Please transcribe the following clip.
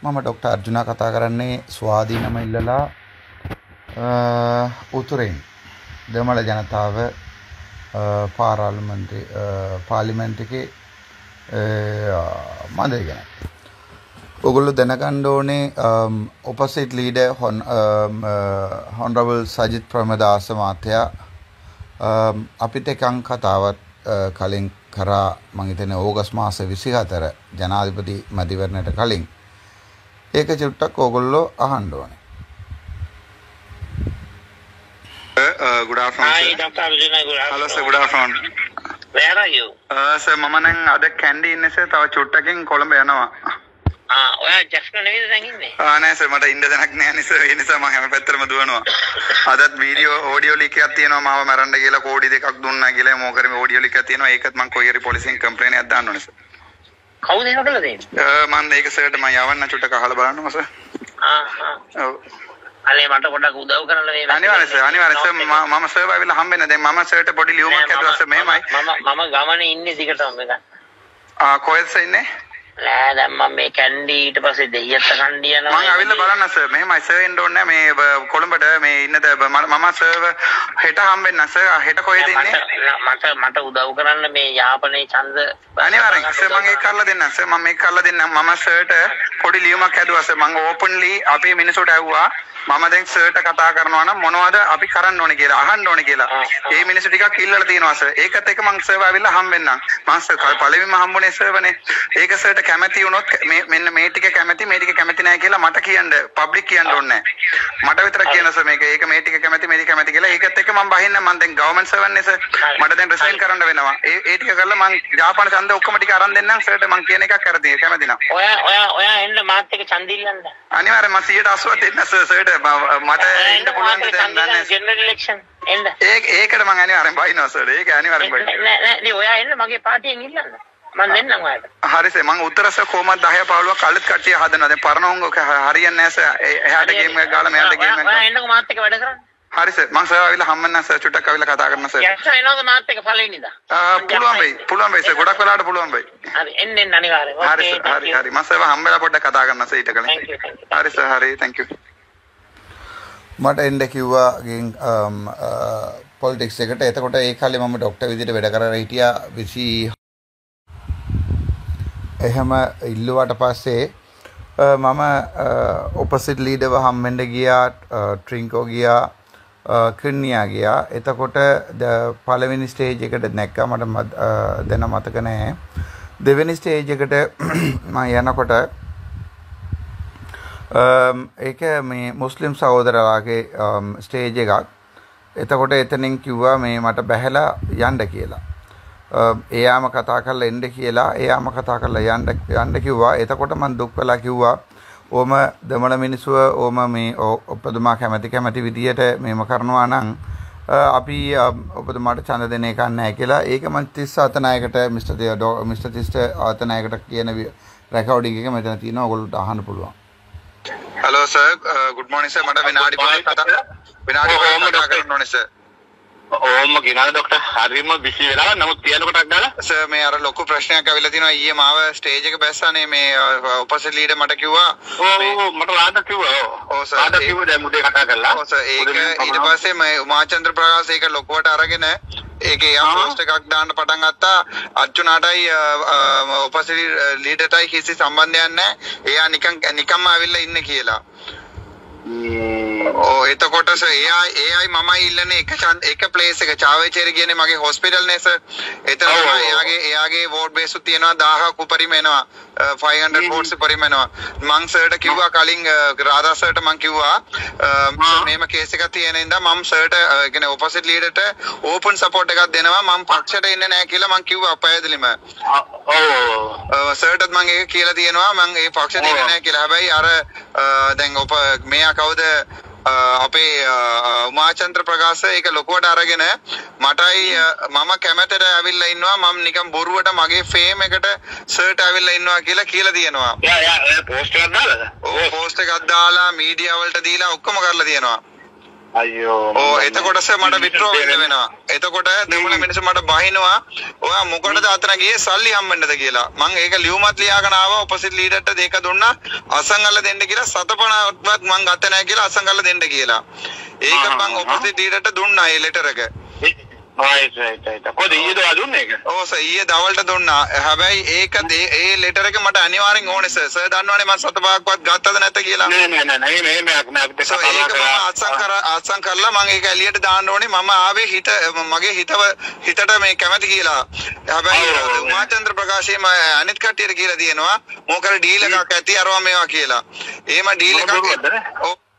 මම ඩොක්ටර් අර්ජුනා කතා කරන්නේ ස්වාධීනම ඉල්ලලා උතුරෙන් දෙමළ ජනතාව පාර්ලිමේන්තුවේ මන්ද ගැන. ඔයගොල්ලෝ දැනගන්න ඕනේ opposite leader honorable Sajith Premadasa මහත්තයා අපිට එකන් කතාවක් කලින් කරා මම හිතන්නේ ඕගස්ට් මාස 24 ජනාධිපති මැතිවරණයට කලින් ඒක චුට්ටක් ඕගොල්ලෝ අහන්න ඕනේ. Good afternoon. Hi, Dr. Arjuna. Good afternoon. Hello, sir. Good afternoon. Where are you? Sir, මම නම් අද කැන්ඩි ඉන්නේ sir. තව චුට්ටකින් කොළඹ යනවා. ඔයා ජස්න නෙවෙයිද දැන් ඉන්නේ? නෑ sir. මට ඉන්න දැනක් නෑ නේ sir. ඒ නිසා මම හැම පැත්තටම දුවනවා. අදත් වීඩියෝ ඕඩියෝ ලීක් එකක් තියෙනවා මාව මරන්න කියලා කෝඩි දෙකක් දුන්නා කියලා මොකරම ඕඩියෝ ලීක් එකක් තියෙනවා. ඒකත් මම කොයි හරි පොලිසියෙන් කම්ප්ලේන්ට් එකක් දාන්න ඕනේ sir. කවුද එහෙම කළා දෙන්නේ? මම මේක sirට මම යවන්න චුට්ටක් අහලා බලන්නම sir. ඔව්. අනේ මට පොඩ්ඩක් උදව් කරන්න මේ අනිවාර්යයෙන් sir මම sir ආවිලා හම්බෙන්න දැන් මම sirට පොඩි ලියුමක් හදුවා sir මෙහෙමයි මම ගමනේ ඉන්නේ දිගටම මේක කොහෙද sir ඉන්නේ නෑ දැන් මම මේ කැන්ඩි ඊට පස්සේ දෙයියත් කණ්ඩි යනවා මම ආවිල්ලා බලන්න sir මෙහෙමයි sir එන්න ඕනේ මේ කොළඹට මේ ඉන්නද මම sir හෙට හම්බෙන්න sir හෙට කොහෙද ඉන්නේ මට උදව් කරන්න මේ යාපනයේ ඡන්ද අනිවාර්යෙන් sir මම ඒක කරලා දෙන්නම් sir මම මේක කරලා දෙන්නම් මම sirට පොඩි ලියුමක් හදුවා sir මම ඕපන්ලි අපේ මිනිස්සුන්ට ඇහුවා මම දැන් සර්ට කතා කරනවා නම් මොනවද අපි කරන්න ඕනේ කියලා අහන්න ඕනේ කියලා. ඒ මිනිස්සු ටිකක් ඉල්ලලා තියෙනවා සර්. ඒකත් එක්ක මම සර්ව ආවිල්ලා හම්බෙන්නම්. මම සර් පළවෙනිම හම්බුනේ සර්වනේ. ඒක සර්ට කැමැති වුණොත් මෙන්න මේ ටික කැමැති මේ ටික කැමැති නැහැ කියලා මට කියන්න පබ්ලික් කියන්න ඕනේ නැහැ. මට විතරක් කියන්න සර් මේක. ඒක මේ ටික කැමැති මේ ටික කැමැති කියලා. ඒකත් එක්ක මම බහින්න මම දැන් ගවර්න්මන්ට් සර්වන්නේ සර්. මට දැන් රිසයින් කරන්න වෙනවා. ඒ ටික කරලා මම ජාපාන ඡන්ද ඔක්කොම ටික අරන් දෙන්නම් සර්ට මම කියන එකක් කරදී කැමැති නම්. ඔයා එන්න මාත් එක්ක ඡන්ද ඉල්ලන්න. අනිවාර්යෙන් මම 180ක් දෙන්න සර්ට මට ඉන්න පුළුවන් දැන් දන්නේ ජෙනරල් ඉලෙක්ෂන් එන්න ඒකට මම අනිවාර්යෙන් බයිනවා සර් ඒක අනිවාර්යෙන් බයි නෑ ඔයා එන්න මගේ පාටියෙන් ඉල්ලන්න මම දෙන්නම් ඔයාලට හරි සර් මම උත්තර සර් කොහමද 10 15ක් අලුත් කට්ටිය හදනවා දැන් පරණ උංග හරියන්නේ නැහැ සර් එහාට ගේම් එකක් ගාලා මෙහාට ගේම් එකක් ඔයා එන්නකෝ මාත් එක්ක වැඩ කරන්න හරි සර් මම සර් ආවිල්ලා හම්බෙන්නම් සර් චුට්ටක් ආවිල්ලා කතා කරන්න සර් යක්ෂ එනවද මාත් එක්ක පළවෙනිදා පුළුවන් බයි සර් ගොඩක් වෙලාවට පුළුවන් බයි හරි එන්න අනිවාර්යෙන් හරි හරි මම සර් හම්බෙලා පොඩ්ඩක් කතා කරන්න සර් ඊට කලින් හරි සර් හරි thank you මට එන්න කිව්වා ගෙන් පොලිටික්ස් එකට. එතකොට ඒ කාලේ මම ડોක්ටර් විදිහට වැඩ කරලා හිටියා 20 එහෙම ඉල්ලුවාට පස්සේ මම ඔපොසිට් ලීඩර්ව හම්බෙන්න ගියා, ට්‍රින්කෝ ගියා, කින්නියා ගියා. එතකොට පළවෙනි ස්ටේජ් එකට නැක්කා මට දැන මතක නැහැ. දෙවෙනි ස්ටේජ් එකට මම යනකොට ඒක මේ මුස්ලිම් සහෝදරලාගේ ස්ටේජ් එකක්. එතකොට එතනින් කිව්වා මේ මට බැහැලා යන්න කියලා. එයාම කතා කරලා එන්න කියලා. එයාම කතා කරලා යන්න කිව්වා. එතකොට මම දුක් වෙලා කිව්වා ඕම දෙමළ මිනිස්සුව ඕම මේ ඔබතුමා කැමැති විදියට මේම කරනවා නම් අපි ඔබතුමාට ඡන්ද දෙන්න එක නැහැ කියලා. ඒක මම 30 අතනායකට මිස්ටර් 30 අතනායකට කියන රෙකෝඩින් එක මෙතන තියෙනවා. ඔයගොල්ලෝට අහන්න පුළුවන්. Hello sir, good morning sir. මට විනාඩි 5ක් කතා කරන්න ඕනේ sir. ඕම ගිනාද ડોක්ටර් හරිම බිසි වෙලා නමුත් කියන කොටක් දාලා සර් මේ අර ලොකු ප්‍රශ්නයක් ඇවිල්ලා තිනවා ඊයේ මාව ස්ටේජ් එක බැස්සානේ මේ ඔපොසිට් ලීඩර් මට කිව්වා මට රාද කිව්වා ඔව් සර් රාද කිව්වා දැන් මුදේ කතා කරලා ඔව් සර් ඒක ඊට පස්සේ මේ උමාචන්ද්‍ර ප්‍රකාශ ඒක ලොකුවට අරගෙන ඒකේ යා පෝස්ට් එකක් දාන්න පටන් ගත්තා අර්ජුනාටයි ඔපොසිට් ලීඩර්ටයි කිසි සම්බන්ධයක් නැහැ එයා නිකම්ම ආවිල්ලා ඉන්නේ කියලා එතකොට සර් එයායි මමයි ඉල්ලන්නේ එක ප්ලේස් එක චාවේචේරි කියන්නේ මගේ හොස්පිටල් නේ සර් එතන එයාගේ වෝඩ් බේස් උත් තියෙනවා 1000ක් උපරිම එනවා 500 වෝට්ස් උපරිම එනවා මං සර්ට කිව්වා කලින් රාදා සර්ට මං කිව්වා මේම කේස් එකක් තියෙන ඉඳන් මම සර්ට කියන්නේ ඔපොසිට් ලීඩර්ට ඕපන් සපෝට් එකක් දෙනවා මම පක්ෂයට ඉන්නේ නැහැ කියලා මං කිව්වා පැහැදිලිම ඔව් සර්ටත් මං ඒක කියලා තියෙනවා මං ඒ පක්ෂයට ඉන්නේ නැහැ කියලා හැබැයි අර දැන් මෙයා කවුද අපේ උමාචන්ද්‍ර ප්‍රකාශ ඒක ලොකුවට අරගෙන මටයි මම කැමැතට ඇවිල්ලා ඉන්නවා මම නිකන් බොරුවට මගේ ෆේම් එකට සර්ට් ඇවිල්ලා ඉන්නවා කියලා තියෙනවා. යා පෝස්ට් එකක් දාලාද? ඔව් පෝස්ට් එකක් දාලා මීඩියා වලට දීලා ඔක්කොම කරලා තියෙනවා. අයියෝ ඕ එතකොට සර් මට විත්ඩ්‍රෝ වෙන්න වෙනවා. එතකොට දෙමුණ මිනිස්සු මට බහිනවා ඔයා මොකටද අතන ගියේ සල්ලි හම්බෙන්නද කියලා. මම ඒක ලියුමත් ලියාගෙන ආවා ඔපොසිට් ලීඩර්ට දෙක දුන්නා අසංගල්ල දෙන්න කියලා සතපනවත් මං ගත්තේ නැහැ කියලා අසංගල්ල දෙන්න කියලා. ඒක මං ඔපොසිට් ලීඩර්ට දුන්නා ඒ ලෙටර් එක. right. කොහොමද ඊයේද දුන්නේ ඒක? ඔව් සර් ඊයේ දවල්ට දුන්නා. හැබැයි ඒක ඒ ලෙටර් එක මට අනිවාර්යෙන් ඕනේ සර්. සර් දන්නවනේ මම සතපහක්වත් ගත්තද නැත කියලා. නෑ මේ සර් ඒක මම අත්සන් කරලා මම ඒක එළියට දාන්න ඕනේ. මම ආවේ මගේ හිතට මේ කැමති කියලා. හැබැයි උමාචන්ද්‍ර ප්‍රකාශයේ අනිත් කට්ටියට කියලා තියෙනවා මොකද ඩීල් එකක් ඇති අරවා මේවා කියලා. එහෙම ඩීල් එකක් ඔව්